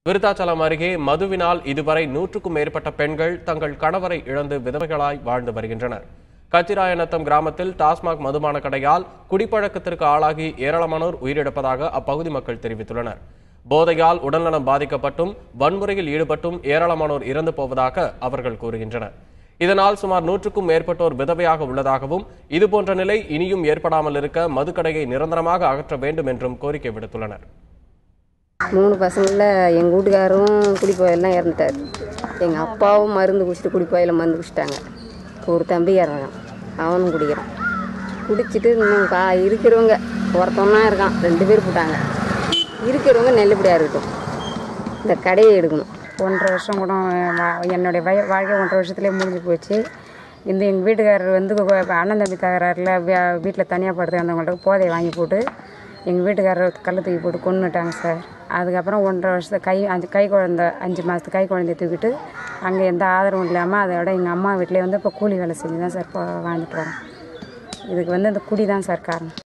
விருத்தாச்சலம் அருகே மதுவினால் இதுவரை 100க்கும் மேற்பட்ட பெண்கள் தங்கள் கணவரை இழந்து விதவைகளாய் வாழ்ந்து வருகின்றனர். கச்சிராயநத்தம் கிராமத்தில் டாஸ்மாக் மதுபான கடையால் குடிப்பழக்கத்திற்கு ஆளாகி ஏராளமானோர் உயிரிழப்பதாக அப்பகுதி மக்கள் தெரிவித்துள்ளனர். போதையால் உடல்நலம் பாதிக்கப்பட்டும் வன்முறையில் ஈடுபட்டும் ஏராளமானோர் இறந்து போவதாக அவர்கள் கூறுகின்றனர். இதனால் சுமார் 100க்கும் மேற்பட்டோர் விதவையாக உள்ளதாகவும் இதுபோன்ற நிலை இனியும் ஏற்படாமல் இருக்க மதுக்கடையை நிரந்தரமாக அகற்ற வேண்டும் என்றும் கோரிக்கை விடுத்துள்ளனர். 3 பசங்களில் எங்கள் வீட்டுக்காரரும் குடிப்போயெல்லாம் இறந்துட்டார். எங்கள் அப்பாவும் மருந்து குடிச்சிட்டு குடிப்போயில் மருந்து குடிச்சிட்டாங்க. ஒரு தம்பி இறந்தான், அவனும் குடிக்கிறான். குடிச்சிட்டு இன்னும் இருக்கிறவங்க ஒருத்தவனா இருக்கான், 2 பேர் போட்டாங்க. இருக்கிறவங்க நல்லபடியாக இருக்கட்டும், இந்த கடையை எடுக்கணும். 1.5 வருஷம் கூட என்னுடைய வாழ்க்கை 1.5 வருஷத்துலேயே முடிஞ்சு போச்சு. எங்கள் வீட்டுக்காரர் அண்ணன் தம்பி தகராறில் வீட்டில் தனியாக படுத்து வந்தவங்கள்ட்ட போதையை வாங்கி போட்டு எங்கள் வீட்டுக்காரர் கல்லை தூக்கி போட்டு கொன்னுட்டாங்க சார். அதுக்கப்புறம் 1.5 வருஷத்து கை குழந்தை 5 மாதத்து கை குழந்தைய தூக்கிட்டு அங்கே எந்த ஆதரவும் இல்லாமல் அதோட எங்கள் அம்மா வீட்டிலே இப்போ கூலி வேலை செஞ்சு தான் சார் இப்போ வாழ்ந்துட்டு வரோம். இதுக்கு இந்த குடி தான் சார் காரணம்.